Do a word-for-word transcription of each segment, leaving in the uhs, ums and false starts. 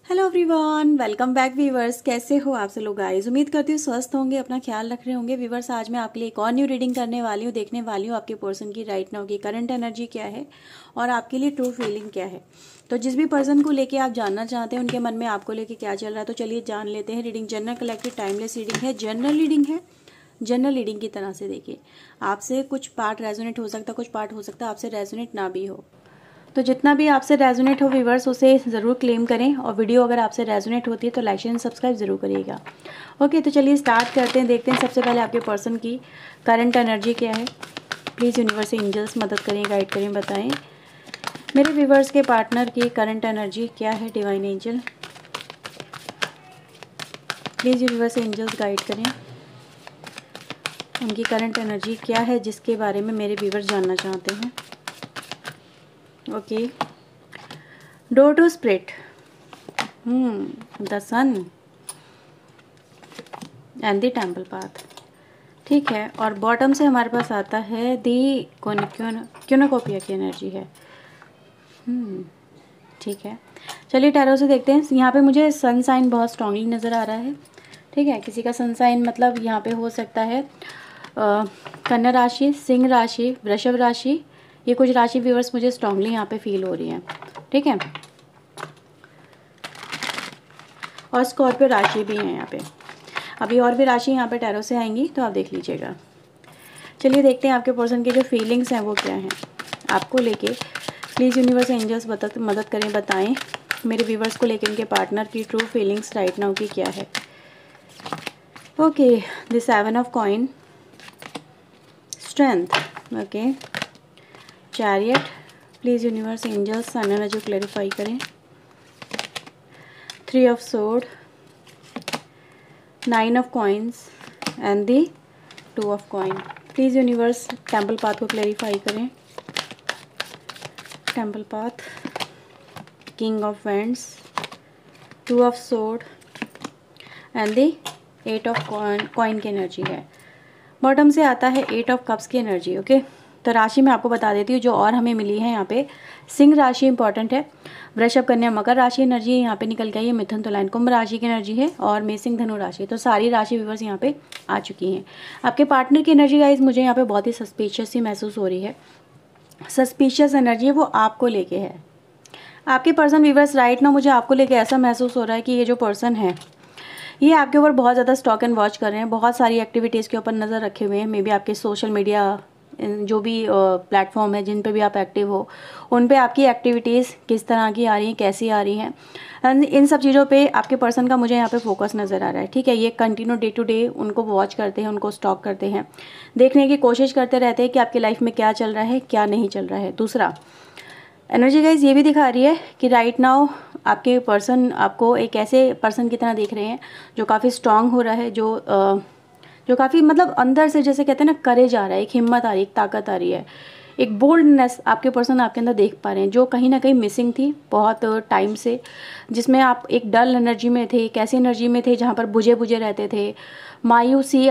Hello everyone, welcome back viewers. कैसे हो आप सब लोग गाइस? उम्मीद करती हूँ स्वस्थ होंगे, अपना ख्याल रख रहे होंगे। वीवर्स, आज मैं आपके लिए एक और न्यू रीडिंग करने वाली हूँ। देखने वाली हूँ आपके पर्सन की राइट नाउ की करंट एनर्जी क्या है और आपके लिए ट्रू फीलिंग क्या है। तो जिस भी पर्सन को लेके आप जानना चाहते हैं, उनके मन में आपको लेके क्या चल रहा है, तो चलिए जान लेते हैं। Reading general collective timeless reading है, जनरल रीडिंग है। जनरल रीडिंग की तरह से देखिए, आपसे कुछ पार्ट रेजोनेट हो सकता है, कुछ पार्ट हो सकता है आपसे रेजोनेट ना भी हो। तो जितना भी आपसे रेजोनेट हो व्यूवर्स, उसे ज़रूर क्लेम करें। और वीडियो अगर आपसे रेजोनेट होती है तो लाइक शेयर सब्सक्राइब जरूर करिएगा। ओके, तो चलिए स्टार्ट करते हैं। देखते हैं सबसे पहले आपके पर्सन की करंट एनर्जी क्या है। प्लीज़ यूनिवर्स एंजल्स मदद करें, गाइड करें, बताएं मेरे व्यूवर्स के पार्टनर की करंट एनर्जी क्या है। Divine angel please universe angels guide करें, उनकी करंट एनर्जी क्या है जिसके बारे में मेरे व्यूवर्स जानना चाहते हैं। Okay, door to spirit, hmm the sun and the temple path. ठीक है, और बॉटम से हमारे पास आता है दी क्योनोकोपिया की एनर्जी है। हम्म ठीक है, चलिए टैरो से देखते हैं। यहाँ पे मुझे सन साइन बहुत स्ट्रांगली नज़र आ रहा है। ठीक है, किसी का सन साइन मतलब यहाँ पे हो सकता है कन्या राशि, सिंह राशि, वृषभ राशि। ये कुछ राशि व्यूअर्स मुझे स्ट्रांगली यहाँ पे फील हो रही हैं। ठीक है, और स्कॉर्पियो राशि भी है यहाँ पे। अभी और भी राशि यहाँ पे टैरो से आएंगी तो आप देख लीजिएगा। चलिए देखते हैं आपके पर्सन की जो फीलिंग्स हैं वो क्या हैं आपको लेके। प्लीज़ यूनिवर्स एंजल्स मदद मदद करें, बताएं मेरे व्यूवर्स को लेके उनके पार्टनर की ट्रू फीलिंग्स राइट नाउ की क्या है। Okay, the seven of coin, strength, okay, chariot. Please universe angels sun energy clarify करें। Three of sword, nine of coins and the two of coin. Please universe temple path को clarify करें। Temple path, king of wands, two of sword and the eight of coin coin की energy है। Bottom से आता है eight of cups की energy. Okay, तो राशि मैं आपको बता देती हूँ जो और हमें मिली है यहाँ पे। सिंह राशि इंपॉर्टेंट है, वृषभ कन्या मकर राशि एनर्जी यहाँ पे निकल गई है, मिथुन तुला कुंभ राशि की एनर्जी है, और मेषिंग धनु राशि। तो सारी राशि व्यूअर्स यहाँ पे आ चुकी हैं। आपके पार्टनर की एनर्जी गाइज मुझे यहाँ पे बहुत ही सस्पिशियस ही महसूस हो रही है। सस्पिशियस एनर्जी है वो आपको लेके है। आपके पर्सन व्यूअर्स राइट ना, मुझे आपको लेके ऐसा महसूस हो रहा है कि ये जो पर्सन है ये आपके ऊपर बहुत ज़्यादा स्टॉक एंड वॉच कर रहे हैं, बहुत सारी एक्टिविटीज़ के ऊपर नज़र रखे हुए हैं। मे बी आपके सोशल मीडिया जो भी प्लेटफॉर्म है जिन पे भी आप एक्टिव हो, उन पे आपकी एक्टिविटीज़ किस तरह की आ रही हैं, कैसी आ रही हैं, इन सब चीज़ों पे आपके पर्सन का मुझे यहाँ पे फोकस नज़र आ रहा है। ठीक है, ये कंटिन्यू डे टू डे उनको वॉच करते हैं, उनको स्टॉक करते हैं, देखने की कोशिश करते रहते हैं कि आपकी लाइफ में क्या चल रहा है, क्या नहीं चल रहा है। दूसरा एनर्जी गाइज ये भी दिखा रही है कि राइट नाउ आपके पर्सन आपको एक ऐसे पर्सन की तरह देख रहे हैं जो काफ़ी स्ट्रांग हो रहा है, जो आ, जो काफ़ी मतलब अंदर से जैसे कहते हैं ना करेज आ रहा है, एक हिम्मत आ रही है, एक ताकत आ रही है, एक बोल्डनेस आपके पर्सन आपके अंदर देख पा रहे हैं जो कहीं ना कहीं मिसिंग थी बहुत टाइम से, जिसमें आप एक डल एनर्जी में थे, एक ऐसी एनर्जी में थे जहाँ पर बुझे बुझे रहते थे। मायूसी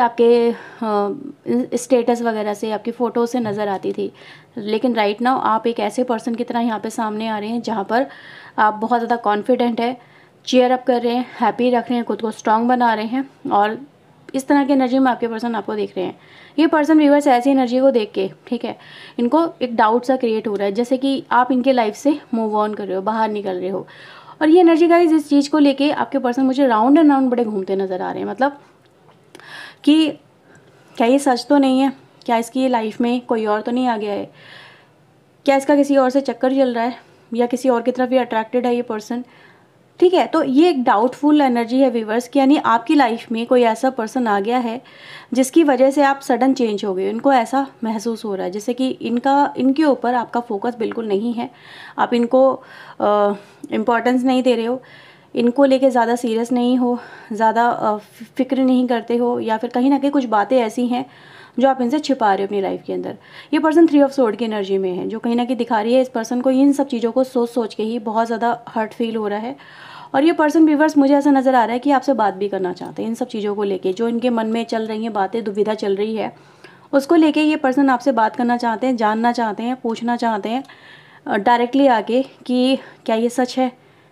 आपके स्टेटस वगैरह से, आपकी फ़ोटो से नज़र आती थी। लेकिन राइट नाउ आप एक ऐसे पर्सन की तरह यहाँ पे सामने आ रहे हैं जहाँ पर आप बहुत ज़्यादा कॉन्फिडेंट है, चीयर अप कर रहे हैं, हैप्पी रख रहे हैं, खुद को स्ट्रांग बना रहे हैं, और इस तरह की एनर्जी में आपके पर्सन आपको देख रहे हैं। ये पर्सन व्यूअर्स ऐसी एनर्जी को देख के, ठीक है, इनको एक डाउट सा क्रिएट हो रहा है, जैसे कि आप इनके लाइफ से मूव ऑन कर रहे हो, बाहर निकल रहे हो। और ये एनर्जी गाइस इस चीज़ को लेके आपके पर्सन मुझे राउंड एंड राउंड बड़े घूमते नज़र आ रहे हैं। मतलब कि क्या ये सच तो नहीं है, क्या इसकी लाइफ में कोई और तो नहीं आ गया है, क्या इसका किसी और से चक्कर चल रहा है, या किसी और की तरफ ये अट्रैक्टेड है ये पर्सन। ठीक है, तो ये एक डाउटफुल एनर्जी है व्यूअर्स की, यानी आपकी लाइफ में कोई ऐसा पर्सन आ गया है जिसकी वजह से आप सडन चेंज हो गए। इनको ऐसा महसूस हो रहा है जैसे कि इनका इनके ऊपर आपका फोकस बिल्कुल नहीं है, आप इनको इम्पोर्टेंस नहीं दे रहे हो, इनको लेके ज़्यादा सीरियस नहीं हो, ज़्यादा फिक्र नहीं करते हो, या फिर कहीं ना कहीं कुछ बातें ऐसी हैं जो आप इनसे छिपा रहे हो अपनी लाइफ के अंदर। ये पर्सन थ्री ऑफ सोर्ड की एनर्जी में है, जो कहीं ना कहीं दिखा रही है इस पर्सन को इन सब चीज़ों को सोच सोच के ही बहुत ज़्यादा हर्ट फील हो रहा है। और ये पर्सन व्यूअर्स मुझे ऐसा नज़र आ रहा है कि आपसे बात भी करना चाहते हैं इन सब चीज़ों को लेके, जो इनके मन में चल रही हैं बातें, दुविधा चल रही है, उसको लेके ये पर्सन आपसे बात करना चाहते हैं, जानना चाहते हैं, पूछना चाहते हैं डायरेक्टली आके कि क्या ये सच है,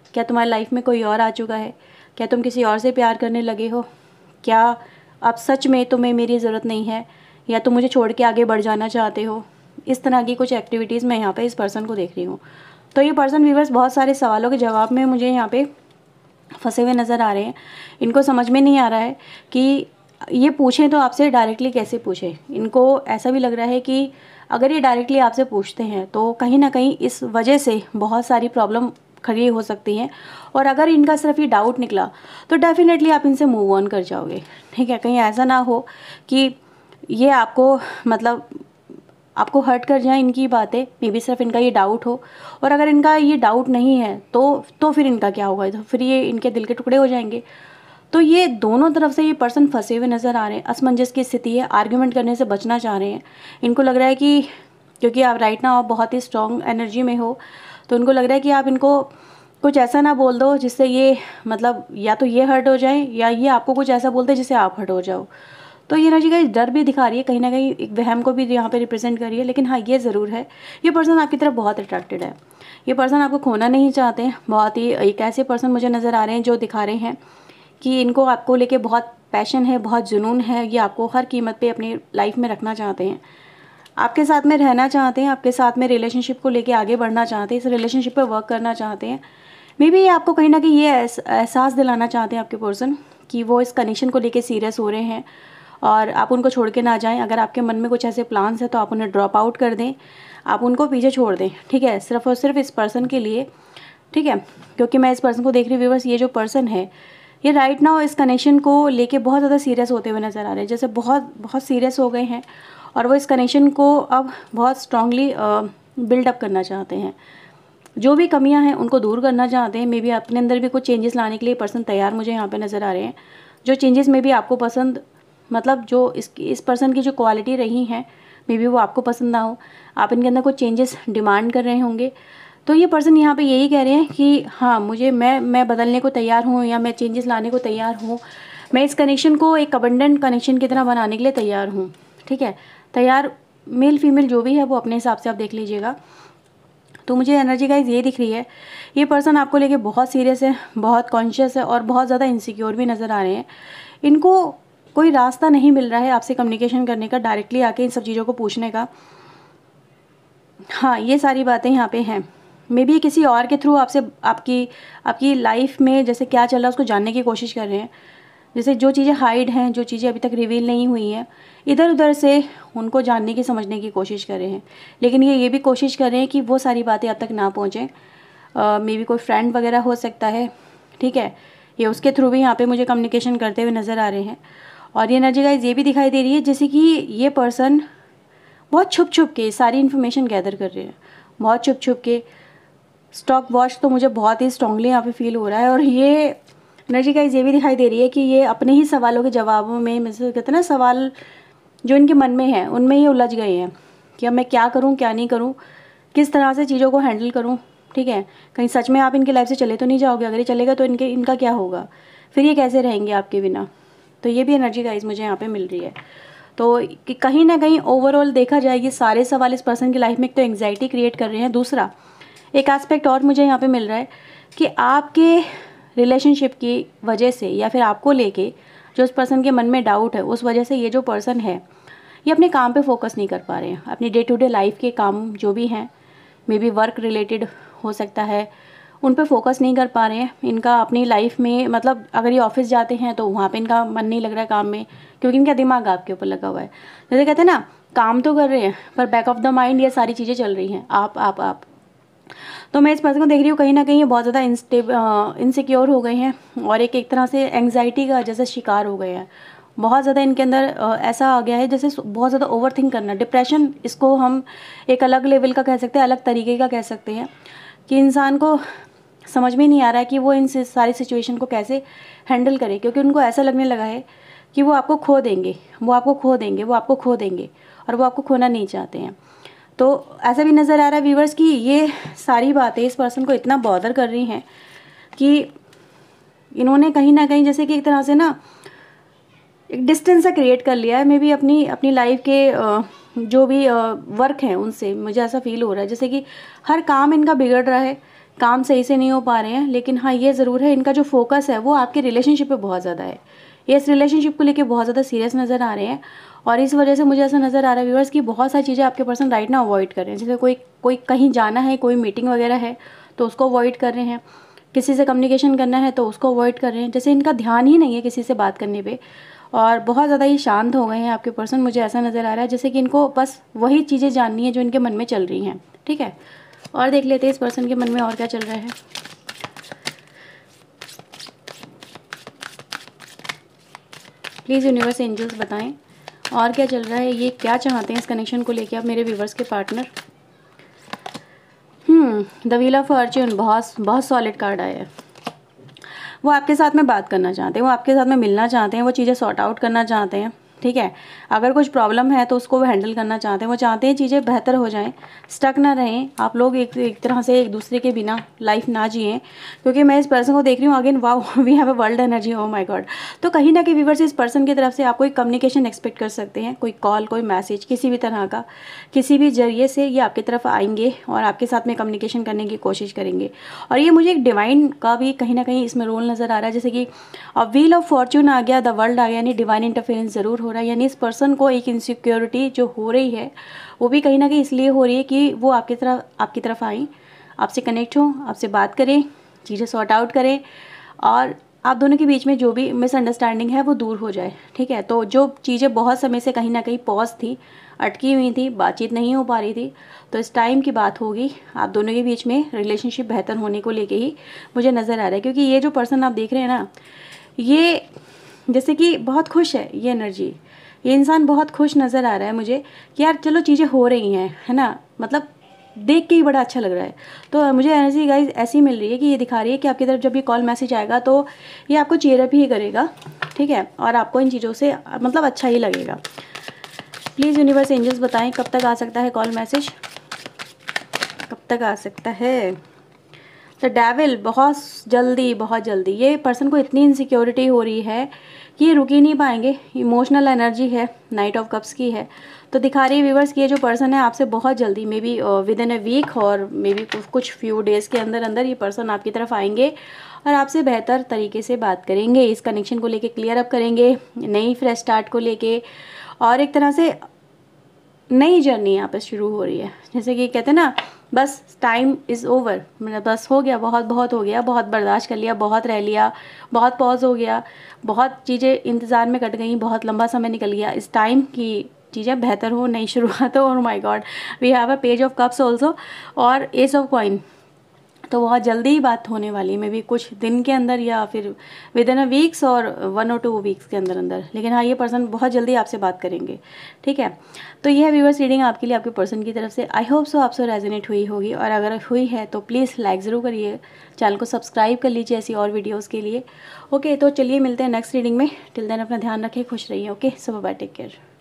क्या तुम्हारी लाइफ में कोई और आ चुका है? क्या तुम किसी और से प्यार करने लगे हो? क्या अब सच में तुम्हें मेरी ज़रूरत नहीं है, या तुम मुझे छोड़ के आगे बढ़ जाना चाहते हो? इस तरह की कुछ एक्टिविटीज़ मैं यहाँ पे इस पर्सन को देख रही हूँ। तो ये पर्सन व्यूअर्स बहुत सारे सवालों के जवाब में मुझे यहाँ पे फंसे हुए नज़र आ रहे हैं। इनको समझ में नहीं आ रहा है कि ये पूछें तो आपसे डायरेक्टली कैसे पूछें। इनको ऐसा भी लग रहा है कि अगर ये डायरेक्टली आपसे पूछते हैं तो कहीं ना कहीं इस वजह से बहुत सारी प्रॉब्लम खड़ी हो सकती हैं, और अगर इनका सिर्फ ये डाउट निकला तो डेफिनेटली आप इनसे मूव ऑन कर जाओगे। ठीक है, कहीं ऐसा ना हो कि ये आपको मतलब आपको हर्ट कर जाए इनकी बातें, मे बी सिर्फ इनका ये डाउट हो, और अगर इनका ये डाउट नहीं है तो तो फिर इनका क्या होगा, तो फिर ये इनके दिल के टुकड़े हो जाएंगे। तो ये दोनों तरफ से ये पर्सन फंसे हुए नज़र आ रहे हैं, असमंजस की स्थिति है, आर्ग्यूमेंट करने से बचना चाह रहे हैं। इनको लग रहा है कि क्योंकि आप राइट नाउ आप बहुत ही स्ट्रॉन्ग एनर्जी में हो, तो उनको लग रहा है कि आप इनको कुछ ऐसा ना बोल दो जिससे ये मतलब या तो ये हर्ट हो जाए, या ये आपको कुछ ऐसा बोलते जिससे आप हर्ट हो जाओ। तो ये एनर्जी का डर भी दिखा रही है, कहीं ना कहीं एक वहम को भी यहाँ पे रिप्रेजेंट कर रही है। लेकिन हाँ, ये ज़रूर है, ये पर्सन आपकी तरफ बहुत अट्रैक्टेड है। ये पर्सन आपको खोना नहीं चाहते हैं। बहुत ही एक ऐसे पर्सन मुझे नज़र आ रहे हैं जो दिखा रहे हैं कि इनको आपको लेके बहुत पैशन है, बहुत जुनून है, ये आपको हर कीमत पे अपनी लाइफ में रखना चाहते हैं, आपके साथ में रहना चाहते हैं, आपके साथ में रिलेशनशिप को लेके आगे बढ़ना चाहते हैं, इस रिलेशनशिप पे वर्क करना चाहते हैं। मे बी ये आपको कहीं ना कहीं ये एहसास दिलाना चाहते हैं आपके पर्सन कि वो इस कनेक्शन को लेके सीरियस हो रहे हैं और आप उनको छोड़ के ना जाएं। अगर आपके मन में कुछ ऐसे प्लान्स हैं तो आप उन्हें ड्रॉप आउट कर दें, आप उनको पीछे छोड़ दें। ठीक है, सिर्फ और सिर्फ इस पर्सन के लिए। ठीक है, क्योंकि मैं इस पर्सन को देख रही हूँ व्यूअर्स, ये जो पर्सन है ये राइट नाउ इस कनेक्शन को लेके बहुत ज़्यादा सीरियस होते हुए नज़र आ रहे हैं, जैसे बहुत बहुत सीरियस हो गए हैं, और वो इस कनेक्शन को अब बहुत स्ट्रांगली बिल्डअप करना चाहते हैं। जो भी कमियां हैं उनको दूर करना चाहते हैं। मे बी अपने अंदर भी कुछ चेंजेस लाने के लिए पर्सन तैयार मुझे यहाँ पे नज़र आ रहे हैं। जो चेंजेस मे बी आपको पसंद मतलब जो इस इस पर्सन की जो क्वालिटी रही हैं मे बी वो आपको पसंद ना हो, आप इनके अंदर कुछ चेंजेस डिमांड कर रहे होंगे। तो ये पर्सन यहाँ पे यही कह रहे हैं कि हाँ, मुझे मैं मैं बदलने को तैयार हूँ, या मैं चेंजेस लाने को तैयार हूँ, मैं इस कनेक्शन को एक अबंडेंट कनेक्शन की तरह बनाने के लिए तैयार हूँ। ठीक है, तैयार मेल फीमेल जो भी है वो अपने हिसाब से आप देख लीजिएगा। तो मुझे एनर्जी गाइज ये दिख रही है, ये पर्सन आपको लेके बहुत सीरियस है, बहुत कॉन्शियस है, और बहुत ज़्यादा इनसिक्योर भी नज़र आ रहे हैं। इनको कोई रास्ता नहीं मिल रहा है आपसे कम्युनिकेशन करने का, डायरेक्टली आके इन सब चीज़ों को पूछने का। हाँ, ये सारी बातें यहाँ पे हैं। मे बी किसी और के थ्रू आपसे आपकी आपकी लाइफ में जैसे क्या चल रहा है उसको जानने की कोशिश कर रहे हैं। जैसे जो चीज़ें हाइड हैं, जो चीज़ें अभी तक रिवील नहीं हुई हैं, इधर उधर से उनको जानने की समझने की कोशिश कर रहे हैं। लेकिन ये ये भी कोशिश कर रहे हैं कि वो सारी बातें अब तक ना पहुँचें। मे बी कोई फ्रेंड वगैरह हो सकता है। ठीक है, ये उसके थ्रू भी यहाँ पे मुझे कम्युनिकेशन करते हुए नज़र आ रहे हैं। और ये एनर्जी गाइज ये भी दिखाई दे रही है जैसे कि ये पर्सन बहुत छुप छुप के सारी इन्फॉर्मेशन गैदर कर रहे हैं, बहुत छुप छुप के। स्टॉक वॉच तो मुझे बहुत ही स्ट्रांगली यहाँ पे फील हो रहा है। और ये एनर्जी गाइज ये भी दिखाई दे रही है कि ये अपने ही सवालों के जवाबों में मतलब कहते हैं ना, सवाल जो इनके मन में है उनमें ये उलझ गए हैं कि अब मैं क्या करूँ, क्या नहीं करूँ, किस तरह से चीज़ों को हैंडल करूँ। ठीक है, कहीं सच में आप इनकी लाइफ से चले तो नहीं जाओगे? अगर ये चलेगा तो इनके इनका क्या होगा, फिर ये कैसे रहेंगे आपके बिना? तो ये भी एनर्जी गाइज मुझे यहाँ पे मिल रही है। तो कि कहीं ना कहीं ओवरऑल देखा जाए ये सारे सवाल इस पर्सन की लाइफ में एक तो एंग्जाइटी क्रिएट कर रहे हैं। दूसरा एक एस्पेक्ट और मुझे यहाँ पे मिल रहा है कि आपके रिलेशनशिप की वजह से या फिर आपको लेके जो उस पर्सन के मन में डाउट है, उस वजह से ये जो पर्सन है ये अपने काम पे फोकस नहीं कर पा रहे हैं। अपनी डे टू डे लाइफ के काम जो भी हैं, मे बी वर्क रिलेटेड हो सकता है, उन पे फोकस नहीं कर पा रहे हैं। इनका अपनी लाइफ में मतलब अगर ये ऑफिस जाते हैं तो वहाँ पे इनका मन नहीं लग रहा है काम में, क्योंकि इनका दिमाग आपके ऊपर लगा हुआ है। जैसे कहते हैं ना, काम तो कर रहे हैं पर बैक ऑफ द माइंड ये सारी चीज़ें चल रही हैं, आप आप आप तो मैं इस पर्सन को देख रही हूँ कहीं ना कहीं ये बहुत ज़्यादा इंस्टेब इनसिक्योर हो गए हैं, और एक एक तरह से एंग्जाइटी का जैसे शिकार हो गए हैं। बहुत ज़्यादा इनके अंदर ऐसा आ गया है जैसे बहुत ज़्यादा ओवर थिंक करना, डिप्रेशन, इसको हम एक अलग लेवल का कह सकते हैं, अलग तरीके का कह सकते हैं, कि इंसान को समझ में नहीं आ रहा है कि वो इन सारी सिचुएशन को कैसे हैंडल करे, क्योंकि उनको ऐसा लगने लगा है कि वो आपको खो देंगे, वो आपको खो देंगे, वो आपको खो देंगे, और वो आपको खोना नहीं चाहते हैं। तो ऐसा भी नज़र आ रहा है व्यूवर्स कि ये सारी बातें इस पर्सन को इतना बॉदर कर रही हैं कि इन्होंने कहीं ना कहीं जैसे कि एक तरह से ना एक डिस्टेंस सा क्रिएट कर लिया है। मे बी अपनी अपनी लाइफ के जो भी वर्क हैं उनसे मुझे ऐसा फील हो रहा है जैसे कि हर काम इनका बिगड़ रहा है, काम सही से नहीं हो पा रहे हैं, लेकिन हाँ ये ज़रूर है इनका जो फोकस है वो आपके रिलेशनशिप पे बहुत ज़्यादा है। ये इस रिलेशनशिप को लेके बहुत ज़्यादा सीरियस नज़र आ रहे हैं और इस वजह से मुझे ऐसा नज़र आ रहा है व्यूअर्स कि बहुत सारी चीज़ें आपके पर्सन राइट ना अवॉइड कर रहे हैं। जैसे कोई कोई कहीं जाना है, कोई मीटिंग वगैरह है तो उसको अवॉइड कर रहे हैं, किसी से कम्युनिकेशन करना है तो उसको अवॉइड कर रहे हैं। जैसे इनका ध्यान ही नहीं है किसी से बात करने पे और बहुत ज़्यादा ही शांत हो गए हैं आपके पर्सन। मुझे ऐसा नज़र आ रहा है जैसे कि इनको बस वही चीज़ें जाननी है जो इनके मन में चल रही हैं। ठीक है, और देख लेते हैं इस पर्सन के मन में और क्या चल रहा है। प्लीज़ यूनिवर्स एंजल्स बताएं और क्या चल रहा है, ये क्या चाहते हैं इस कनेक्शन को लेके आप मेरे व्यूवर्स के partner. Hmm the wheel of fortune, बहुत बहुत सॉलिड कार्ड आया है। वो आपके साथ में बात करना चाहते हैं, वो आपके साथ में मिलना चाहते हैं, वो चीज़ें सॉर्ट आउट करना चाहते हैं। ठीक है, अगर कुछ प्रॉब्लम है तो उसको वो हैंडल करना चाहते हैं। वो चाहते हैं चीज़ें बेहतर हो जाएं, स्टक ना रहें आप लोग एक एक तरह से एक दूसरे के बिना लाइफ ना जिएं। क्योंकि मैं इस पर्सन को देख रही हूँ again, wow we have a world energy, oh my God. तो कहीं ना कहीं व्यूअर्स इस पर्सन की तरफ से आप कोई कम्युनिकेशन एक्सपेक्ट कर सकते हैं, कोई कॉल, कोई मैसेज, किसी भी तरह का, किसी भी जरिए से ये आपकी तरफ आएंगे और आपके साथ में कम्युनिकेशन करने की कोशिश करेंगे। और ये मुझे एक डिवाइन का भी कहीं ना कहीं इसमें रोल नज़र आ रहा है। जैसे कि अब व्हील ऑफ फॉर्च्यून आ गया, द वर्ल्ड आ गया, यानी डिवाइन इंटरफेरेंस ज़रूर हो रहा है। यानी इस पर्सन को एक इनसिक्योरिटी जो हो रही है वो भी कहीं ना कहीं इसलिए हो रही है कि वो आपकी तरफ आपकी तरफ आई, आपसे कनेक्ट हो, आपसे बात करें, चीज़ें सॉर्ट आउट करें और आप दोनों के बीच में जो भी मिसअंडरस्टैंडिंग है वो दूर हो जाए। ठीक है, तो जो चीज़ें बहुत समय से कहीं ना कहीं पॉज थी, अटकी हुई थी, बातचीत नहीं हो पा रही थी, तो इस टाइम की बात होगी आप दोनों के बीच में रिलेशनशिप बेहतर होने को लेके ही मुझे नज़र आ रहा है। क्योंकि ये जो पर्सन आप देख रहे हैं ना, ये जैसे कि बहुत खुश है, ये एनर्जी, ये इंसान बहुत खुश नज़र आ रहा है मुझे कि यार चलो चीज़ें हो रही हैं, है ना, मतलब देख के ही बड़ा अच्छा लग रहा है। तो मुझे एनर्जी गाइज ऐसी मिल रही है कि ये दिखा रही है कि आपकी तरफ जब ये कॉल मैसेज आएगा तो ये आपको चीयर अप ही करेगा। ठीक है, और आपको इन चीज़ों से मतलब अच्छा ही लगेगा। प्लीज़ यूनिवर्स एंजल्स बताएं कब तक आ सकता है कॉल मैसेज, कब तक आ सकता है। द डेविल, बहुत जल्दी बहुत जल्दी। ये पर्सन को इतनी इनसिक्योरिटी हो रही है कि ये रुक ही नहीं पाएंगे। इमोशनल एनर्जी है, नाइट ऑफ कप्स की है, तो दिखा रही है व्यूवर्स कि ये जो पर्सन है आपसे बहुत जल्दी, maybe within a week और मे बी कुछ फ्यू डेज़ के अंदर अंदर ये पर्सन आपकी तरफ आएंगे और आपसे बेहतर तरीके से बात करेंगे, इस कनेक्शन को लेके क्लियर अप करेंगे, नई फ्रेश स्टार्ट को लेके, और एक तरह से नई जर्नी यहाँ पे शुरू हो रही है। जैसे कि कहते हैं ना, बस टाइम इज़ ओवर, मतलब बस हो गया, बहुत बहुत हो गया, बहुत बर्दाश्त कर लिया, बहुत रह लिया, बहुत पॉज हो गया, बहुत चीज़ें इंतज़ार में कट गई, बहुत लंबा समय निकल गया। इस टाइम की चीज़ें बेहतर हो, नई शुरुआत हो। और my God, we have a page of cups also और एस ऑफ कॉइन, तो बहुत जल्दी ही बात होने वाली है, मे बी कुछ दिन के अंदर या फिर विद इन अ वीक्स और वन और टू वीक्स के अंदर अंदर। लेकिन हाँ, ये पर्सन बहुत जल्दी आपसे बात करेंगे। ठीक है, तो ये है व्यूअर्स रीडिंग आपके लिए, आपके पर्सन की तरफ से। आई होप सो आपसे रेजोनेट हुई होगी, और अगर हुई है तो प्लीज़ लाइक ज़रूर करिए, चैनल को सब्सक्राइब कर लीजिए ऐसी और वीडियोज़ के लिए। ओके, तो चलिए मिलते हैं नेक्स्ट रीडिंग में। टिल देन अपना ध्यान रखें, खुश रहिए। Okay, so bye, take care.